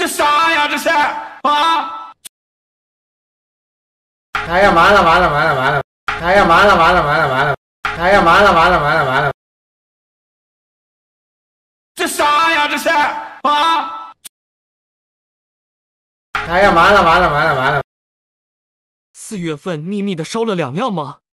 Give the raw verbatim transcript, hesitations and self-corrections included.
啥呀？这是啊！ 哎呀，完了完了完了完了！哎呀，完了完了完了完了！哎呀，完了完了完了完了！ 这啥呀？这是啊！ 哎呀，完了完了完了完了！ 四月份秘密的烧了两辆吗？